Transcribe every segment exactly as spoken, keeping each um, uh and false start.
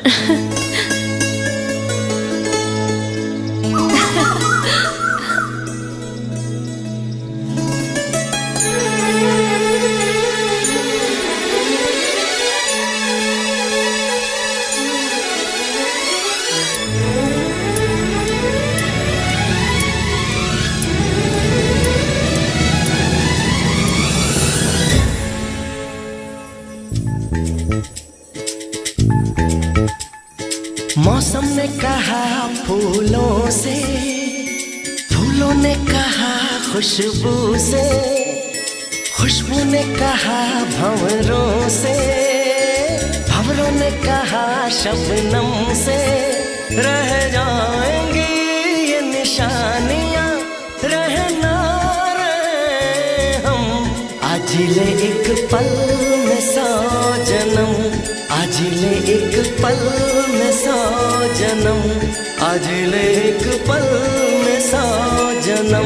मौसम ने कहा फूलों से, फूलों ने कहा खुशबू से, खुशबू ने कहा भंवरों से, भंवरों ने कहा शबनम से। रह जाएंगी ये निशानियां, रहना रहे हम। आज ले एक पल में सौ जन्म, आज ले एक पल में सौ जन्म, आज ले एक पल में सौ जन्म।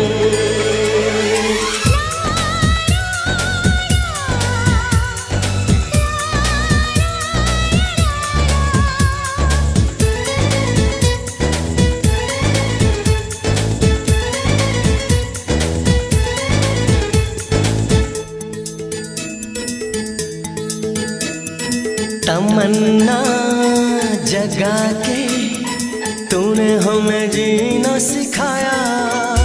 तमन्ना जगा के तूने हमें जीना सिखाया।